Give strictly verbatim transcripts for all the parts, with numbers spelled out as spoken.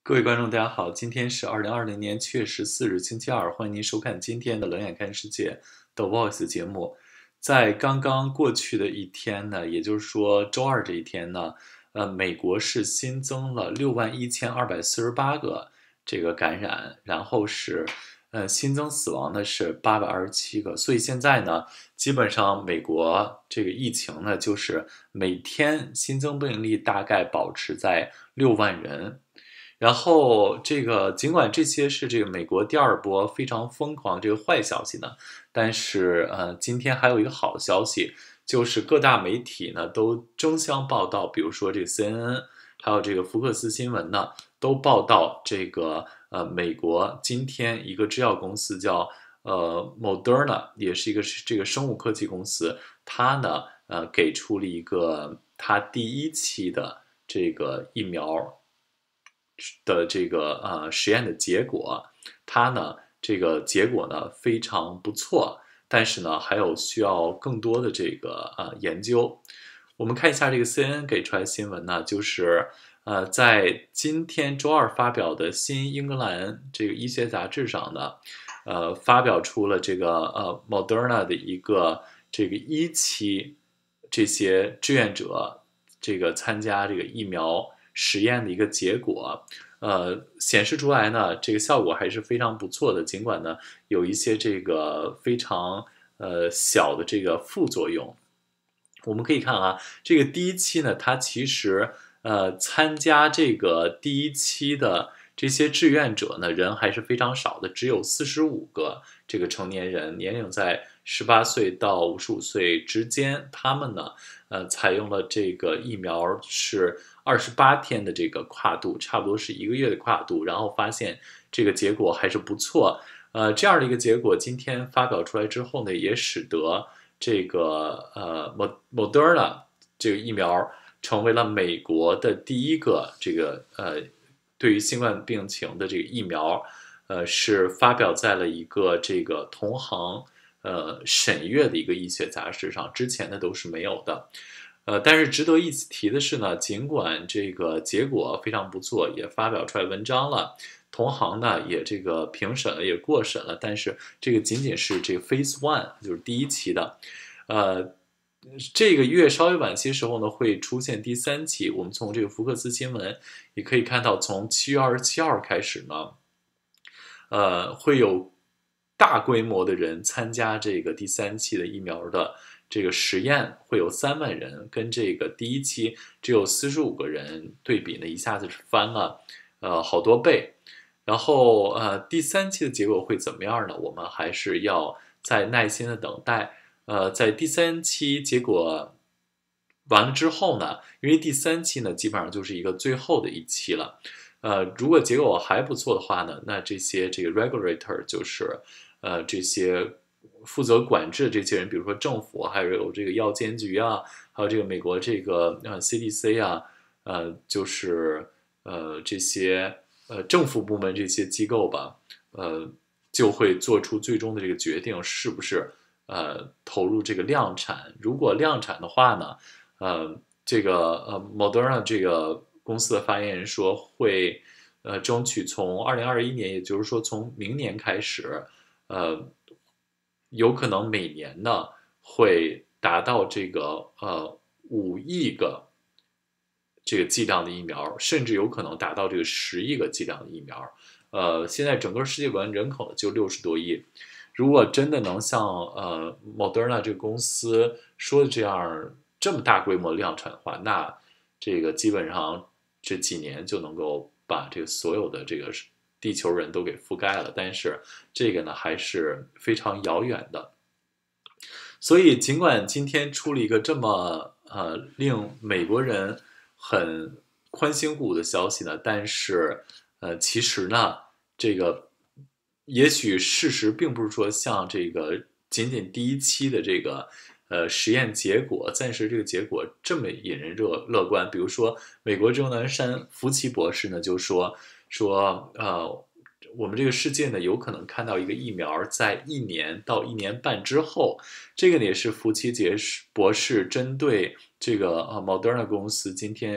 各位观众，大家好，今天是二零二零年七月十四日，星期二，欢迎您收看今天的《冷眼看世界》The Voice 节目。在刚刚过去的一天呢，也就是说周二这一天呢，呃，美国是新增了六万一千二百四十八个这个感染，然后是呃新增死亡的是八百二十七个，所以现在呢，基本上美国这个疫情呢，就是每天新增病例大概保持在六万人。然后，这个尽管这些是这个美国第二波非常疯狂这个坏消息呢，但是呃，今天还有一个好消息，就是各大媒体呢都争相报道，比如说这个 C N N，还有这个福克斯新闻呢，都报道这个呃美国今天一个制药公司叫呃 Moderna，也是一个这个生物科技公司，它呢呃给出了一个它第一期的这个疫苗。的这个呃实验的结果，它呢这个结果呢非常不错，但是呢还有需要更多的这个呃研究。我们看一下这个 C N N 给出来的新闻呢，就是呃在今天周二发表的新英格兰这个医学杂志上呢，呃发表出了这个呃 Moderna 的一个这个一期这些志愿者这个参加这个疫苗实验的一个结果，呃，显示出来呢，这个效果还是非常不错的。尽管呢，有一些这个非常呃小的这个副作用。我们可以看啊，这个第一期呢，它其实呃参加这个第一期的这些志愿者呢，人还是非常少的，只有四十五个这个成年人，年龄在十八岁到五十五岁之间，他们呢，呃，采用了这个疫苗是二十八天的这个跨度，差不多是一个月的跨度，然后发现这个结果还是不错。呃，这样的一个结果今天发表出来之后呢，也使得这个呃，Moderna 这个疫苗成为了美国的第一个这个呃，对于新冠病情的这个疫苗，呃，是发表在了一个这个同行呃审阅的一个医学杂志上，之前的都是没有的。呃，但是值得一提的是呢，尽管这个结果非常不错，也发表出来文章了，同行呢也这个评审了，也过审了，但是这个仅仅是这个 Phase One，就是第一期的，呃，这个月稍微晚些时候呢会出现第三期。我们从这个福克斯新闻也可以看到，从七月二十七号开始呢，呃，会有大规模的人参加这个第三期的疫苗的这个实验，会有三万人，跟这个第一期只有四十五个人对比呢，一下子是翻了呃好多倍。然后呃，第三期的结果会怎么样呢？我们还是要再耐心的等待。呃，在第三期结果完了之后呢，因为第三期呢基本上就是一个最后的一期了。呃，如果结果还不错的话呢，那这些这个 regulator 就是呃这些负责管制的这些人，比如说政府，还有这个药监局啊，还有这个美国这个呃 C D C 啊，呃就是呃这些呃政府部门这些机构吧，呃就会做出最终的这个决定，是不是呃投入这个量产。如果量产的话呢，呃这个呃 Moderna 这个公司的发言人说会呃争取从二零二一年，也就是说从明年开始，呃有可能每年呢会达到这个呃五亿个这个剂量的疫苗，甚至有可能达到这个十亿个剂量的疫苗。呃，现在整个世界人人口就六十多亿，如果真的能像呃 Moderna 这个公司说的这样这么大规模量产的话，那这个基本上这几年就能够把这个所有的这个地球人都给覆盖了。但是这个呢还是非常遥远的。所以尽管今天出了一个这么呃令美国人很宽心鼓舞的消息呢，但是呃其实呢这个也许事实并不是说像这个仅仅第一期的这个呃实验结果，暂时这个结果这么引人热乐观。比如说美国钟南山福奇博士呢就说说呃我们这个世界呢有可能看到一个疫苗在一年到一年半之后，这个呢也是福奇杰博士针对这个呃 Moderna 公司今天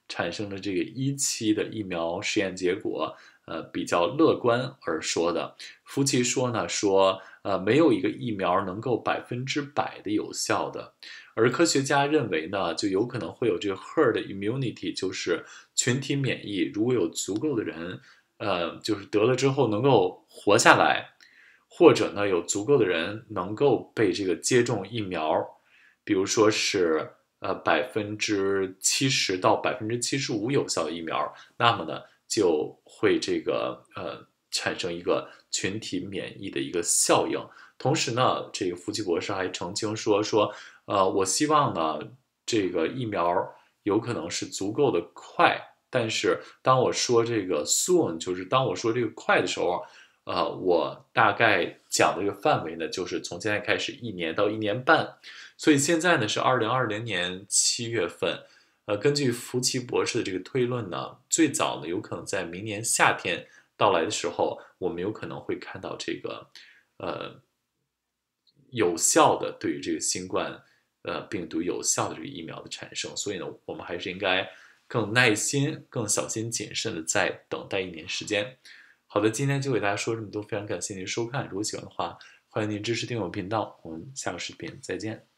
产生的这个一期的疫苗实验结果，呃，比较乐观而说的。福奇说呢，说呃，没有一个疫苗能够百分之百的有效的，而科学家认为呢，就有可能会有这个 herd immunity，就是群体免疫，如果有足够的人，呃，就是得了之后能够活下来。或者呢，有足够的人能够被这个接种疫苗，比如说是呃百分之七十到百分之七十五有效的疫苗，那么呢就会这个呃产生一个群体免疫的一个效应。同时呢，这个福奇博士还澄清说说，呃，我希望呢这个疫苗有可能是足够的快，但是当我说这个 soon，就是当我说这个快的时候。呃，我大概讲的这个范围呢，就是从现在开始一年到一年半，所以现在呢是二零二零年七月份，呃，根据福奇博士的这个推论呢，最早呢有可能在明年夏天到来的时候，我们有可能会看到这个，呃，有效的对于这个新冠呃病毒有效的这个疫苗的产生，所以呢，我们还是应该更耐心、更小心谨慎的再等待一年时间。好的，今天就给大家说这么多，非常感谢您收看。如果喜欢的话，欢迎您支持订阅我频道，我们下个视频再见。